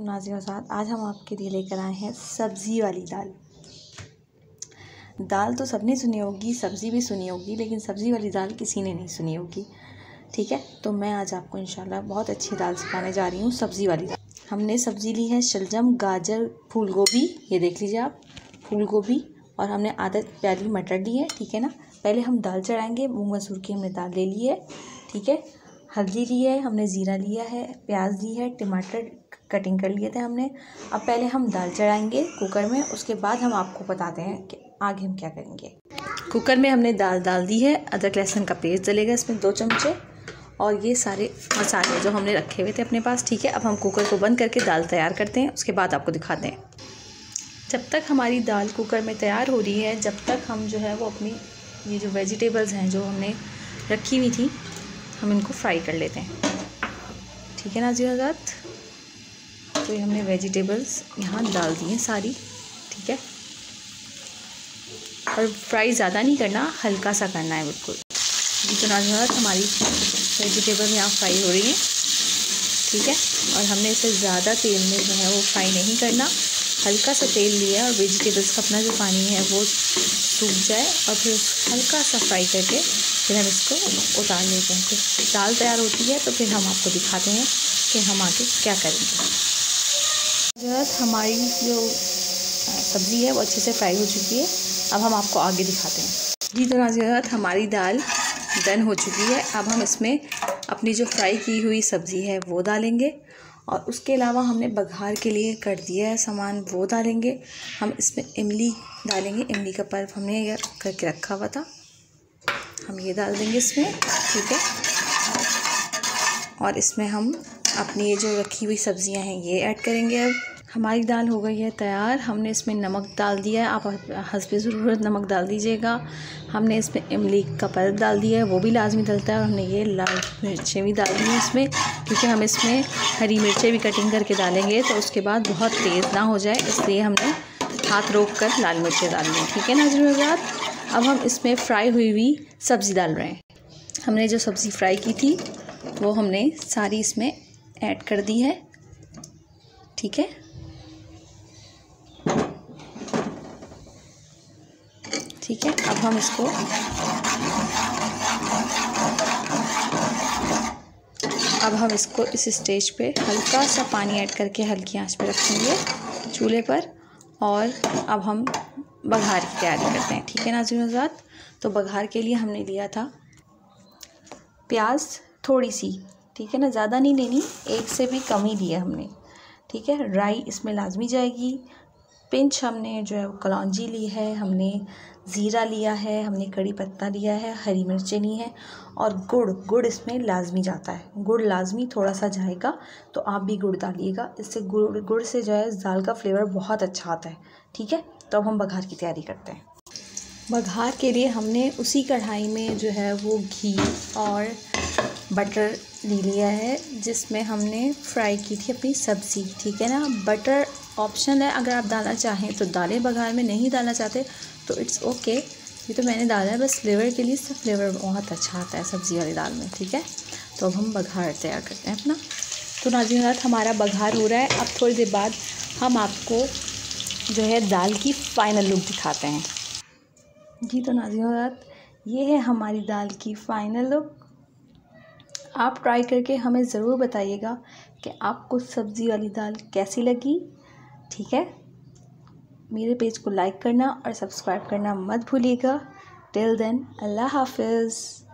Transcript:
नाज़िर साथ आज हम आपके लिए लेकर आए हैं सब्ज़ी वाली दाल। दाल तो सबने सुनी होगी, सब्ज़ी भी सुनी होगी, लेकिन सब्ज़ी वाली दाल किसी ने नहीं सुनी होगी। ठीक है, तो मैं आज आपको इंशाल्लाह बहुत अच्छी दाल सिखाने जा रही हूँ, सब्ज़ी वाली दाल। हमने सब्ज़ी ली है शलजम, गाजर, फूल गोभी, ये देख लीजिए आप, फूल गोभी, और हमने आधा प्याली मटर ली है। ठीक है ना। पहले हम दाल चढ़ाएँगे। मूँग मसूर की हमने दाल ले ली है। ठीक है, हल्दी ली है हमने, ज़ीरा लिया है, प्याज ली है, टमाटर कटिंग कर लिए थे हमने। अब पहले हम दाल चढ़ाएंगे कुकर में, उसके बाद हम आपको बताते हैं कि आगे हम क्या करेंगे। कुकर में हमने दाल डाल दी है। अदरक लहसुन का पेस्ट डलेगा इसमें 2 चमचे, और ये सारे मसाले जो हमने रखे हुए थे अपने पास। ठीक है, अब हम कुकर को बंद करके दाल तैयार करते हैं, उसके बाद आपको दिखाते हैं। जब तक हमारी दाल कुकर में तैयार हो रही है, जब तक हम जो है वो अपनी ये जो वेजिटेबल्स हैं जो हमने रखी हुई थी, हम इनको फ्राई कर लेते हैं। ठीक है ना जी हज़रात, तो ये हमने वेजिटेबल्स यहाँ डाल दी हैं सारी। ठीक है, और फ्राई ज़्यादा नहीं करना, हल्का सा करना है बिल्कुल। जी तो हज़रात हमारी वेजिटेबल यहाँ फ्राई हो रही है। ठीक है, और हमने इसे ज़्यादा तेल में जो है वो फ्राई नहीं करना, हल्का सा तेल लिया और वेजिटेबल्स का अपना जो पानी है वो सूख जाए, और फिर हल्का सा फ्राई करके फिर हम इसको उतार लेते हैं। फिर दाल तैयार होती है तो फिर हम आपको दिखाते हैं कि हम आगे क्या करेंगे। हमारी जो सब्ज़ी है वो अच्छे से फ्राई हो चुकी है। अब हम आपको आगे दिखाते हैं। जी तो नाज़रीन, हमारी दाल डन हो चुकी है। अब हम इसमें अपनी जो फ्राई की हुई सब्ज़ी है वो डालेंगे, और उसके अलावा हमने बघार के लिए कर दिया है सामान, वो डालेंगे। हम इसमें इमली डालेंगे, इमली का पल्प हमने ये करके रखा हुआ था, हम ये डाल देंगे इसमें। ठीक है, और इसमें हम अपनी ये जो रखी हुई सब्ज़ियां हैं ये ऐड करेंगे। अब हमारी दाल हो गई है तैयार। हमने इसमें नमक डाल दिया है, आप हस्बे ज़रूरत नमक डाल दीजिएगा। हमने इसमें इमली का पल्प डाल दिया है, वो भी लाजमी डलता है। और हमने ये लाल मिर्चें भी डाल दी हैं इसमें, क्योंकि हम इसमें हरी मिर्चें भी कटिंग करके डालेंगे तो उसके बाद बहुत तेज़ ना हो जाए, इसलिए हमने हाथ रोक कर लाल मिर्चें डाल दी। ठीक है नाज़रीन, अब हम इसमें फ्राई हुई सब्ज़ी डाल रहे हैं। हमने जो सब्ज़ी फ्राई की थी वो हमने सारी इसमें ऐड कर दी है। ठीक है, ठीक है, अब हम इसको इस स्टेज पे हल्का सा पानी ऐड करके हल्की आंच पे रखेंगे चूल्हे पर, और अब हम बघार की तैयारी करते हैं। ठीक है नाज़रीन, तो बघार के लिए हमने लिया था प्याज थोड़ी सी, ठीक है ना, ज़्यादा नहीं लेनी, 1 से भी कम ही लिया हमने। ठीक है, राई इसमें लाजमी जाएगी, पिंच हमने जो है वो कलौंजी ली है, हमने ज़ीरा लिया है, हमने कड़ी पत्ता लिया है, हरी मिर्चें ली हैं, और गुड़ इसमें लाजमी जाता है। गुड़ लाजमी थोड़ा सा जाएगा, तो आप भी गुड़ डालिएगा, इससे गुड़ से जो है दाल का फ्लेवर बहुत अच्छा आता है। ठीक है, तो अब हम बघार की तैयारी करते हैं। बघार के लिए हमने उसी कढ़ाई में जो है वो घी और बटर ले लिया है, जिसमें हमने फ्राई की थी अपनी सब्ज़ी। ठीक है ना, बटर ऑप्शन है, अगर आप डालना चाहें तो डालें, बघार में नहीं डालना चाहते तो इट्स ओके। ये तो मैंने डाला है बस फ्लेवर के लिए, इससे फ्लेवर बहुत अच्छा आता है सब्ज़ी वाली दाल में। ठीक है, तो अब हम बघार तैयार करते हैं अपना। तो नाज़रीन, हमारा बघार हो रहा है। अब थोड़ी देर बाद हम आपको जो है दाल की फ़ाइनल लुक दिखाते हैं। जी तो नाज़रीन, ये है हमारी दाल की फ़ाइनल लुक। आप ट्राई करके हमें ज़रूर बताइएगा कि आपको सब्ज़ी वाली दाल कैसी लगी। ठीक है, मेरे पेज को लाइक करना और सब्सक्राइब करना मत भूलिएगा। टिल देन, अल्लाह हाफ़िज़।